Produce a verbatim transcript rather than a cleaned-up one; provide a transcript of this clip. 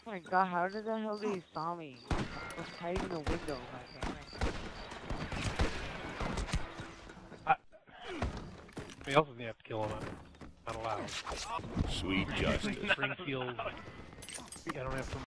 my god, how did the hell they saw me? I was hiding in the window, my parents. I, we also didn't have to kill him. I'm not allowed. Sweet justice. Springfield. I don't have